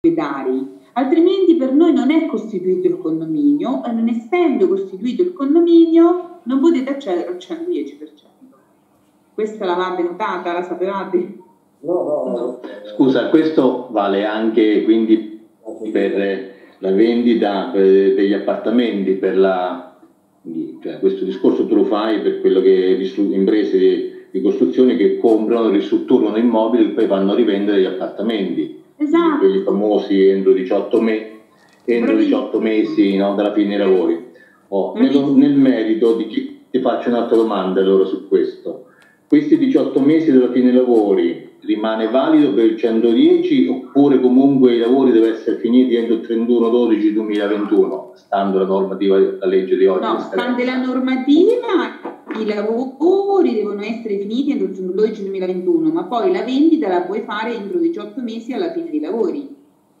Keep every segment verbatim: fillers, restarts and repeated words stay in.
proprietari, altrimenti per noi non è costituito il condominio e non essendo costituito il condominio non potete accedere al centodieci per cento. Questa l'avete notata, la sapevate? No, no, no. Scusa, questo vale anche quindi per la vendita degli appartamenti, per la, cioè questo discorso tu lo fai per quello che imprese di, di costruzione che comprano, ristrutturano immobili e poi vanno a rivendere gli appartamenti. Esatto. Quelli famosi entro diciotto, me entro diciotto mesi, no, dalla fine dei lavori. Oh, nel, nel merito di chi, ti faccio un'altra domanda allora su questo. Questi diciotto mesi dalla fine dei lavori rimane valido per il centodieci oppure comunque i lavori devono essere finiti entro il trentuno dodici duemilaventuno, stando la normativa della legge di oggi? No, stante la normativa i lavori devono essere finiti entro il trentuno dodici duemilaventuno, ma poi la vendita la puoi fare entro diciotto mesi alla fine dei lavori.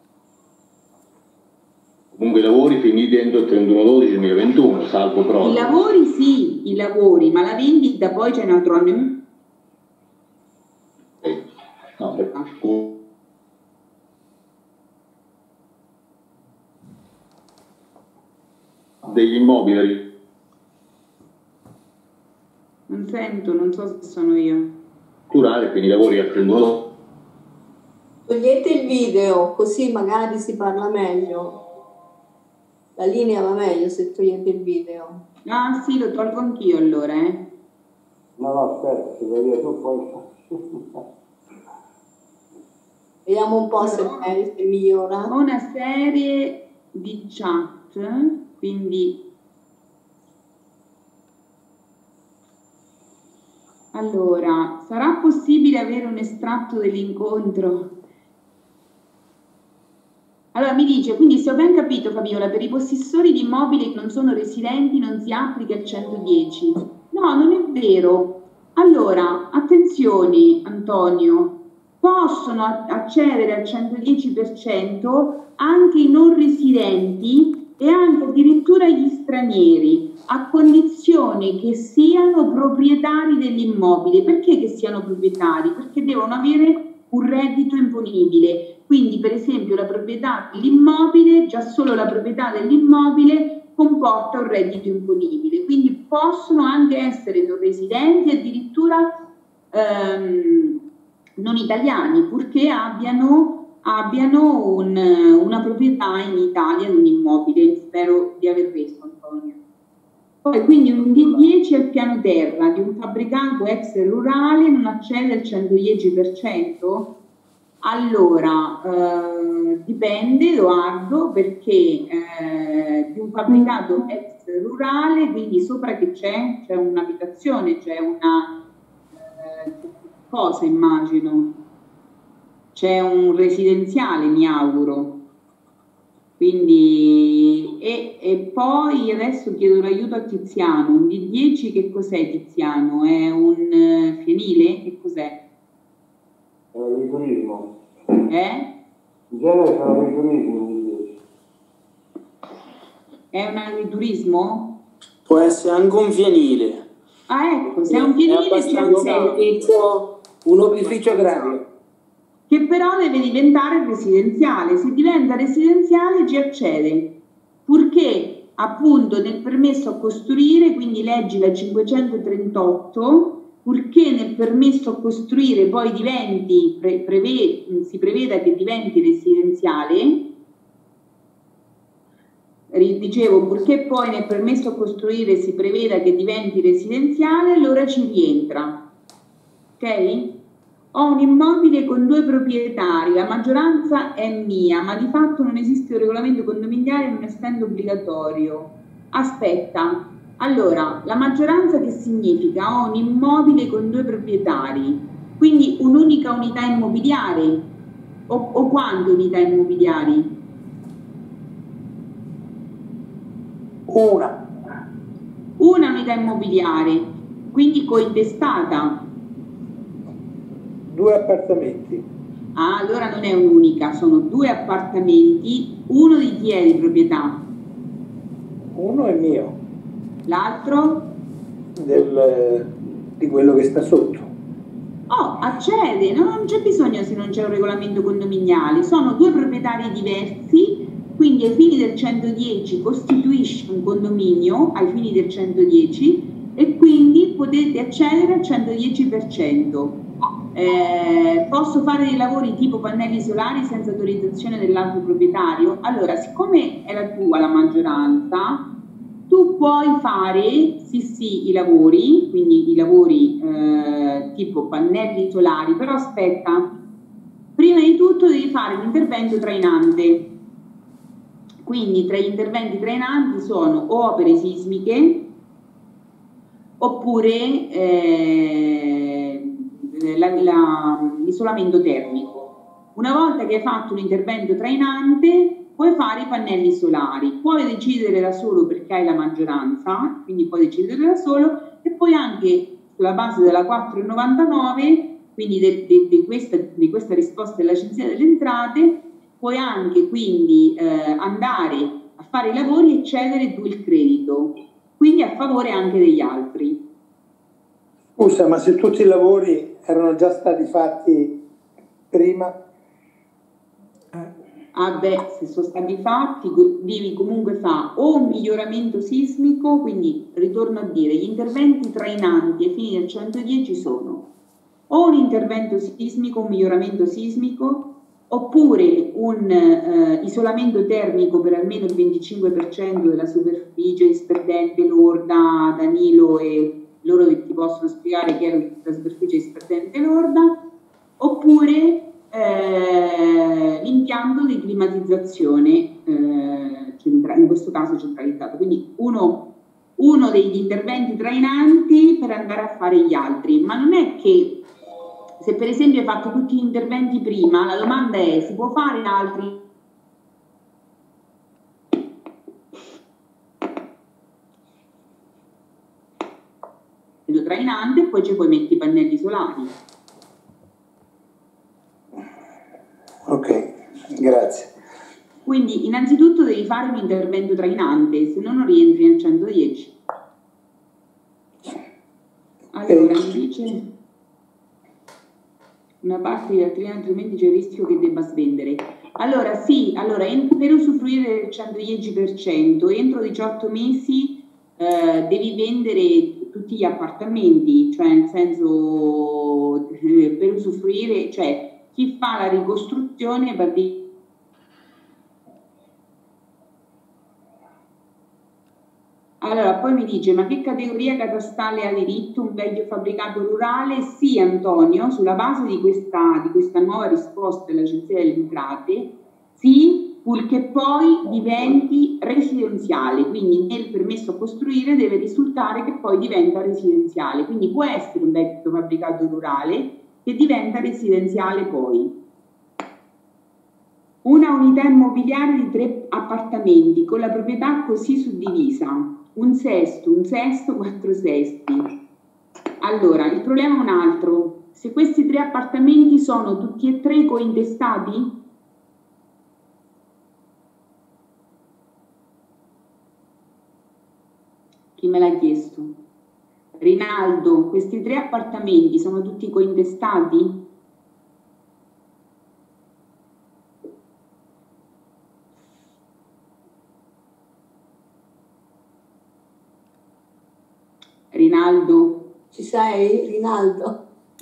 Comunque i lavori finiti entro il trentuno dodici duemilaventuno, salvo prova. I lavori sì, i lavori, ma la vendita poi c'è un altro anno in No, per... degli immobili. Non sento, non so se sono io. Culturale, quindi lavori al trentuno. Togliete il video, così magari si parla meglio. La linea va meglio se togliete il video. Ah sì, lo tolgo anch'io allora, eh. No, no, aspetta, se vuoi dire tu poi... Vediamo un po' se, se migliora. Ho una serie di chat, quindi allora, sarà possibile avere un estratto dell'incontro? Allora mi dice, quindi se ho ben capito Fabiola, per i possessori di immobili che non sono residenti non si applica il centodieci. No, non è vero. Allora, attenzione Antonio, possono accedere al centodieci per cento anche i non residenti e anche addirittura gli stranieri, a condizione che siano proprietari dell'immobile. Perché che siano proprietari? Perché devono avere un reddito imponibile. Quindi per esempio la proprietà dell'immobile, già solo la proprietà dell'immobile comporta un reddito imponibile, quindi possono anche essere non residenti, addirittura ehm, non italiani, purché abbiano, abbiano un, una proprietà in Italia di un immobile. Spero di aver reso, Antonio. Poi quindi un D dieci al piano terra di un fabbricato ex rurale non accede al centodieci per cento? Allora, eh, dipende Edoardo, perché eh, di un fabbricato ex rurale, quindi sopra che c'è? C'è un'abitazione, c'è una eh, cosa immagino, c'è un residenziale mi auguro, quindi e, e poi adesso chiedo l'aiuto a Tiziano. Un D dieci che cos'è Tiziano? È un uh, fienile? Che cos'è? È un agriturismo. Eh? In genere sono agriturismo. È un agriturismo? Può essere anche un fienile. Ah ecco, se è un fienile c'è un opificio, un opificio agrario. Che però deve diventare residenziale. Se diventa residenziale ci accede, purché appunto nel permesso a costruire, quindi leggi la cinquecentotrentotto, purché nel permesso a costruire poi diventi, pre, preve, si preveda che diventi residenziale, dicevo, purché poi nel permesso a costruire si preveda che diventi residenziale, allora ci rientra. Ok? Ho un immobile con due proprietari, la maggioranza è mia, ma di fatto non esiste un regolamento condominiale non essendo obbligatorio. Aspetta, allora, la maggioranza che significa? Ho un immobile con due proprietari, quindi un'unica unità immobiliare o, o quante unità immobiliari? Una. Una unità immobiliare, quindi cointestata. Due appartamenti. Ah, allora non è un'unica, sono due appartamenti. Uno di chi è di proprietà? Uno è mio. L'altro? Del, di quello che sta sotto. Oh, accede, no, non c'è bisogno se non c'è un regolamento condominiale, sono due proprietari diversi, quindi ai fini del centodieci costituisce un condominio, ai fini del centodieci, e quindi potete accedere al centodieci per cento. Eh, posso fare dei lavori tipo pannelli solari senza autorizzazione dell'altro proprietario? Allora, siccome è la tua la maggioranza, tu puoi fare, sì sì, i lavori, quindi i lavori eh, tipo pannelli solari, però aspetta, prima di tutto devi fare un intervento trainante. Quindi tra gli interventi trainanti sono o opere sismiche, oppure eh, l'isolamento termico. Una volta che hai fatto un intervento trainante, puoi fare i pannelli solari, puoi decidere da solo perché hai la maggioranza, quindi puoi decidere da solo, e poi anche sulla base della quattro virgola novantanove, quindi di questa, questa risposta dell'Agenzia delle Entrate, puoi anche quindi eh, andare a fare i lavori e cedere tu il credito, quindi a favore anche degli altri. Scusa, ma se tutti i lavori erano già stati fatti prima? Ah beh, se sono stati fatti, devi comunque fare o un miglioramento sismico, quindi ritorno a dire, gli interventi trainanti ai fini del centodieci sono o un intervento sismico, un miglioramento sismico, oppure un eh, isolamento termico per almeno il venticinque per cento della superficie disperdente lorda. Danilo e loro che ti possono spiegare che è la superficie disperdente lorda, oppure Eh, l'impianto di climatizzazione eh, in questo caso centralizzato, quindi uno, uno degli interventi trainanti per andare a fare gli altri. Ma non è che se per esempio hai fatto tutti gli interventi prima, la domanda è: si può fare altri trainante e poi ci puoi mettere i pannelli solari. Ok, grazie. Quindi innanzitutto devi fare un intervento trainante, se no non rientri nel centodieci. Allora, mi dice una parte di altri, altrimenti c'è il rischio che debba svendere. Allora sì, allora, per usufruire del centodieci per cento entro diciotto mesi eh, devi vendere tutti gli appartamenti, cioè nel senso eh, per usufruire, cioè chi fa la ricostruzione partì. Allora, poi mi dice, ma che categoria catastale ha diritto un vecchio fabbricato rurale? Sì, Antonio, sulla base di questa, di questa nuova risposta dell'Agenzia delle Entrate, sì, purché poi diventi residenziale, quindi nel permesso a costruire deve risultare che poi diventa residenziale, quindi può essere un vecchio fabbricato rurale che diventa residenziale poi. Una unità immobiliare di tre appartamenti con la proprietà così suddivisa, un sesto, un sesto, quattro sesti. Allora, il problema è un altro. Se questi tre appartamenti sono tutti e tre cointestati? Chi me l'ha chiesto? Rinaldo, questi tre appartamenti sono tutti cointestati? Rinaldo? Ci sei, Rinaldo?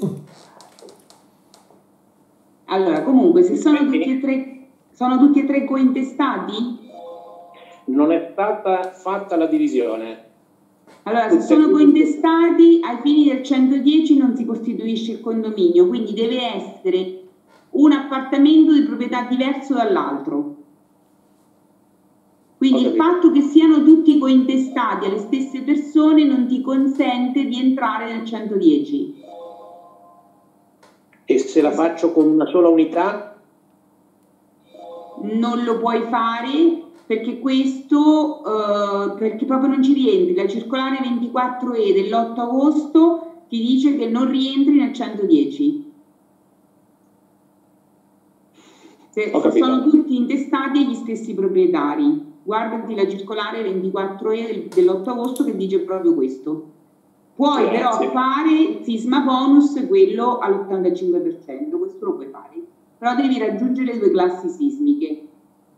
Allora, comunque, se sono tutti e tre, sono tutti e tre cointestati? Non è stata fatta la divisione. Allora, se sono cointestati, ai fini del centodieci non si costituisce il condominio, quindi deve essere un appartamento di proprietà diverso dall'altro. Quindi il fatto che siano tutti cointestati alle stesse persone non ti consente di entrare nel centodieci. E se la faccio con una sola unità? Non lo puoi fare perché questo, eh, perché proprio non ci rientri. La circolare ventiquattro E dell'otto agosto ti dice che non rientri nel centodieci. Se, se sono tutti intestati agli stessi proprietari. Guardati la circolare ventiquattro E dell'otto agosto che dice proprio questo. Puoi Grazie. però fare il sisma bonus, quello all'ottantacinque per cento, questo lo puoi fare, però devi raggiungere le due classi sismiche.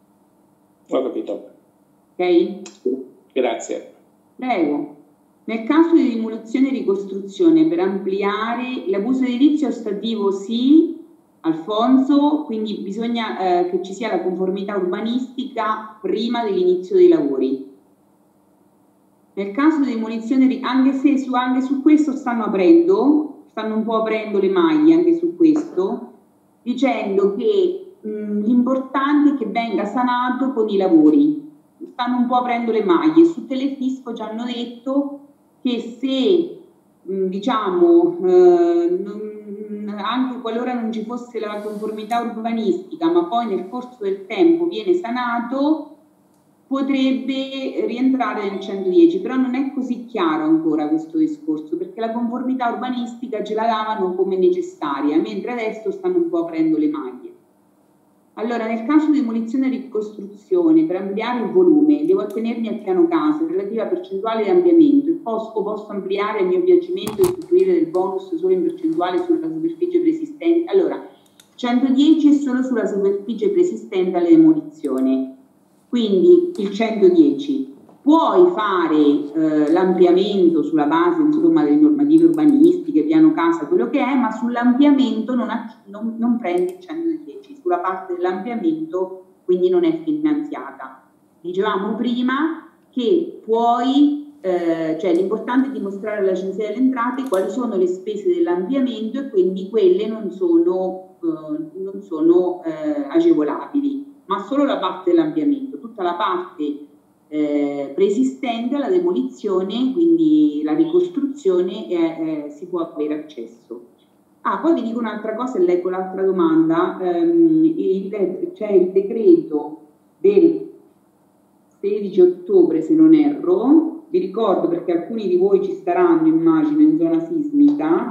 Ho capito. Ok? Grazie. Prego. Nel caso di demolizione e ricostruzione per ampliare l'abuso edilizio ostativo sì, Alfonso, quindi bisogna eh, che ci sia la conformità urbanistica prima dell'inizio dei lavori. Nel caso di demolizione, anche se su, anche su questo stanno aprendo, stanno un po' aprendo le maglie anche su questo, dicendo che l'importante è che venga sanato con i lavori. Stanno un po' aprendo le maglie. Su Telefisco ci hanno detto che se, mh, diciamo, eh, non, anche qualora non ci fosse la conformità urbanistica, ma poi nel corso del tempo viene sanato, potrebbe rientrare nel centodieci, però non è così chiaro ancora questo discorso, perché la conformità urbanistica ce la davano come necessaria, mentre adesso stanno un po' aprendo le maglie. Allora, nel caso di demolizione e ricostruzione, per ampliare il volume, devo attenermi al piano casa, relativa percentuale di ampliamento, posso, posso ampliare a mio piacimento e usufruire del bonus solo in percentuale sulla superficie preesistente. Allora, centodieci è solo sulla superficie preesistente alle demolizioni. Quindi il centodieci, puoi fare eh, l'ampliamento sulla base insomma delle normative urbanistiche, piano casa, quello che è, ma sull'ampliamento non, non, non prendi il centodieci, sulla parte dell'ampliamento quindi non è finanziata. Dicevamo prima che puoi, eh, cioè l'importante è dimostrare all'Agenzia delle Entrate quali sono le spese dell'ampliamento e quindi quelle non sono, eh, non sono eh, agevolabili, ma solo la parte dell'ampliamento, tutta la parte eh, preesistente alla demolizione, quindi la ricostruzione, eh, eh, si può avere accesso. Ah, poi vi dico un'altra cosa e leggo l'altra domanda, ehm, c'è il decreto del sedici ottobre se non erro, vi ricordo perché alcuni di voi ci staranno immagino in zona sismica,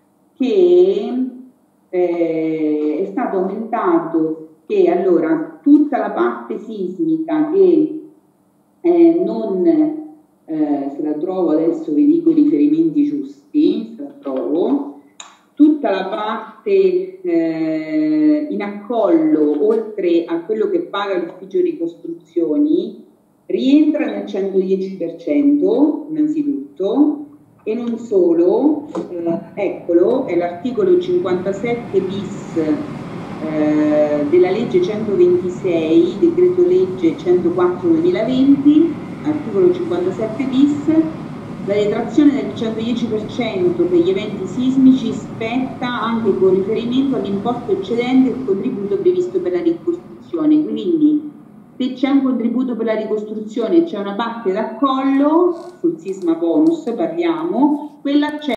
che eh, è stato aumentato che allora tutta la parte sismica che eh, non, eh, se la trovo adesso vi dico i riferimenti giusti, se la trovo, tutta la parte eh, in accollo oltre a quello che paga l'ufficio ricostruzioni rientra nel centodieci per cento innanzitutto e non solo, eh, eccolo, è l'articolo cinquantasette bis Eh, della legge centoventisei, decreto legge centoquattro duemilaventi, articolo cinquantasette bis, la detrazione del centodieci per cento per gli eventi sismici spetta anche con riferimento all'importo eccedente il contributo previsto per la ricostruzione. Quindi se c'è un contributo per la ricostruzione e c'è una parte d'accollo, sul sisma bonus parliamo, quella c'è